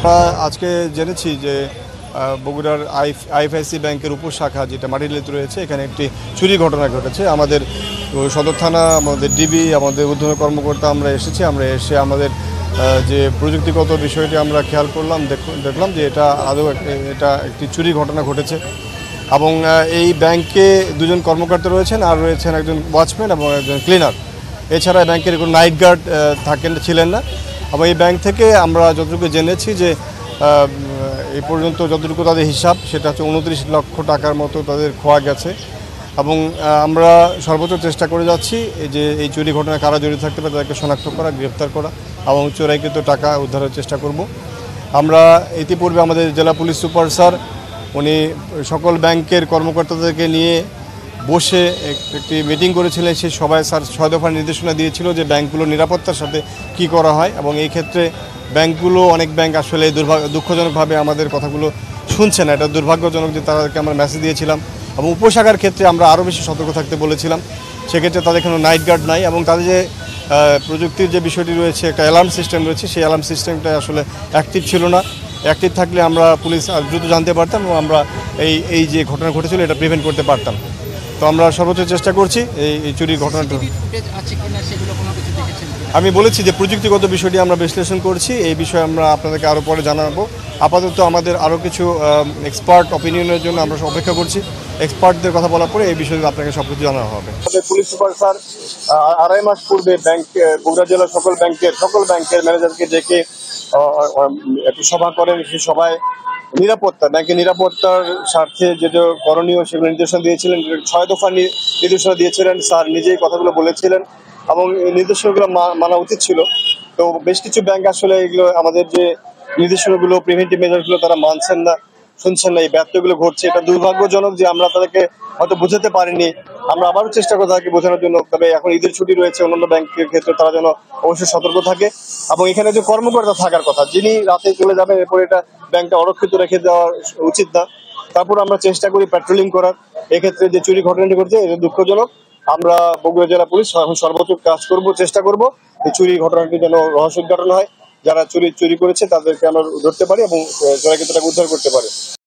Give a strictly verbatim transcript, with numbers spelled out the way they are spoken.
আমরা আজকে জেনেছি যে বগুড়ার আইফ আইএফআইসি ব্যাংকের উপশাখা যেটা মাটিলিতে রয়েছে এখানে একটি চুরি ঘটনা ঘটেছে। আমাদের সদর থানা, আমাদের ডিবি, আমাদের ঊর্ধ্বতন কর্মকর্তা আমরা এসেছি। আমরা এসে আমাদের যে প্রযুক্তিগত বিষয়টি আমরা খেয়াল করলাম, দেখলাম যে এটা আদৌ এটা একটি চুরি ঘটনা ঘটেছে এবং এই ব্যাংকে দুজন কর্মকর্তা রয়েছেন, আর রয়েছেন একজন ওয়াচম্যান এবং একজন ক্লিনার। এছাড়া ব্যাংকের কোনো নাইট গার্ড থাকেন ছিলেন না। এবং এই ব্যাংক থেকে আমরা যতটুকু জেনেছি যে এই পর্যন্ত যতটুকু তাদের হিসাব সেটা হচ্ছে উনত্রিশ লক্ষ টাকার মতো তাদের খোয়া গেছে। এবং আমরা সর্বোচ্চ চেষ্টা করে যাচ্ছি যে এই চুরি ঘটনায় কারা জড়িত থাকতে পারে তাদেরকে শনাক্ত করা, গ্রেপ্তার করা এবং চোরাইকৃত টাকা উদ্ধারের চেষ্টা করব। আমরা ইতিপূর্বে আমাদের জেলা পুলিশ সুপার স্যার উনি সকল ব্যাংকের কর্মকর্তাদেরকে নিয়ে বসে একটি মিটিং করেছিলেন। সেই সবাই স্যার ছয় দফার নির্দেশনা দিয়েছিল যে ব্যাংকগুলোর নিরাপত্তার সাথে কি করা হয়। এবং এই ক্ষেত্রে ব্যাংকগুলো অনেক ব্যাংক আসলে দুর্ভাগ্য দুঃখজনকভাবে আমাদের কথাগুলো শুনছে না। এটা দুর্ভাগ্যজনক যে তাদেরকে আমরা মেসেজ দিয়েছিলাম এবং উপশাখার ক্ষেত্রে আমরা আরও বেশি সতর্ক থাকতে বলেছিলাম। সেক্ষেত্রে তাদের কোনো নাইট গার্ড নাই এবং তাদের যে প্রযুক্তির যে বিষয়টি রয়েছে, একটা অ্যালার্ম সিস্টেম রয়েছে, সেই অ্যালার্ম সিস্টেমটা আসলে অ্যাক্টিভ ছিল না। অ্যাক্টিভ থাকলে আমরা পুলিশ দ্রুত জানতে পারতাম এবং আমরা এই এই যে ঘটনা ঘটেছিল এটা প্রিভেন্ট করতে পারতাম। তো আমরা সর্বোচ্চ চেষ্টা করছি এই চুরির ঘটনাটা। আমি বলেছি যে প্রযুক্তিগত বিষয়টি আমরা বিশ্লেষণ করছি, এই বিষয়ে আমরা আপনাদেরকে আরও পরে জানাবো। আপাতত আমাদের আরও কিছু এক্সপার্ট অপিনিয়নের জন্য আমরা অপেক্ষা করছি। এক্সপার্টদের কথা বলার পরে এই বিষয়ে আপনাকে সব কিছু জানানো হবে। পুলিশ সুপার স্যার আড়াই মাস পূর্বে ব্যাংক বগুড়া জেলার সকল ব্যাংকের সকল ব্যাংকের ম্যানেজারকে ডেকে একটি সভা করেন। সেই সভায় নিরাপত্তা ব্যাংকের নিরাপত্তার স্বার্থে যেটা করণীয় সেগুলো নির্দেশনা দিয়েছিলেন। ছয় দফা নির্দেশনা দিয়েছিলেন, স্যার নিজেই কথাগুলো বলেছিলেন এবং এই নির্দেশনাগুলো মানা উচিত ছিল। তো বেশ কিছু ব্যাংক আসলে এগুলো আমাদের যে নির্দেশনাগুলো, প্রিভেন্টিভ মেজারগুলো তারা মানছেন না, শুনছেন না। এই ব্যর্থগুলো ঘটছে, এটা দুর্ভাগ্যজনক যে আমরা তাদেরকে হয়তো বোঝাতে পারিনি। আমরা আবারও চেষ্টা করে তাদেরকে বোঝানোর জন্য। তবে এখন ঈদের ছুটি রয়েছে, অন্যান্য ব্যাংকের ক্ষেত্রে তারা যেন অবশ্যই সতর্ক থাকে। এবং এখানে যে কর্মকর্তা থাকার কথা, যিনি রাতে চলে যাবেন, এরপরে এটা ব্যাংকটা অরক্ষিত রেখে দেওয়া উচিত না। তারপর আমরা চেষ্টা করি প্যাট্রোলিং করার। এক্ষেত্রে যে চুরি ঘটনাটি ঘটছে এটা দুঃখজনক। আমরা বগুড়া জেলা পুলিশ এখন সর্বোচ্চ কাজ করব, চেষ্টা করব এই চুরি ঘটনাটি যেন রহস্য উদ্ঘাটন হয়। যারা চুরি চুরি করেছে তাদেরকে আমরা ধরতে পারি এবং চোরাইকৃত টাকা উদ্ধার করতে পারি।